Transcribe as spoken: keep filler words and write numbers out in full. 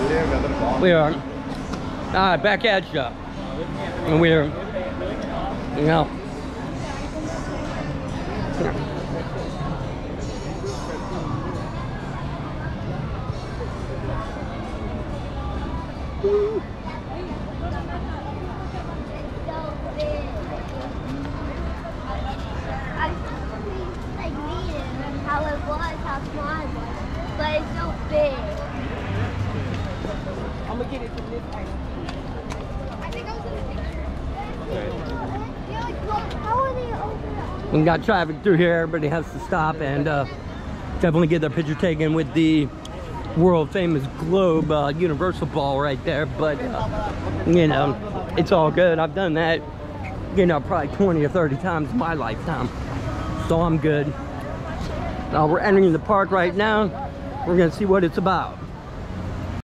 We are uh, back at you. And we're, you know, how it was, how small it was, but it's so big. I'm gonna get it from this angle. I think I was in the picture. How are they open? we got traffic through here. Everybody has to stop and uh, definitely get their picture taken with the world famous globe uh, universal ball right there. But uh, you know, it's all good. I've done that, you know, probably twenty or thirty times in my lifetime, so I'm good. Uh, we're entering the park right now. We're gonna see what it's about.